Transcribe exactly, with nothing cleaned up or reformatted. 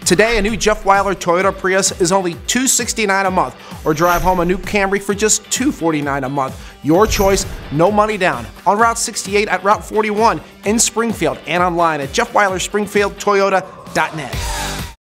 Today, a new Jeff Wyler Toyota Prius is only two hundred sixty-nine dollars a month, or drive home a new Camry for just two hundred forty-nine dollars a month. Your choice, no money down. On Route sixty-eight, at Route forty-one, in Springfield, and online at jeff wyler springfield toyota dot net.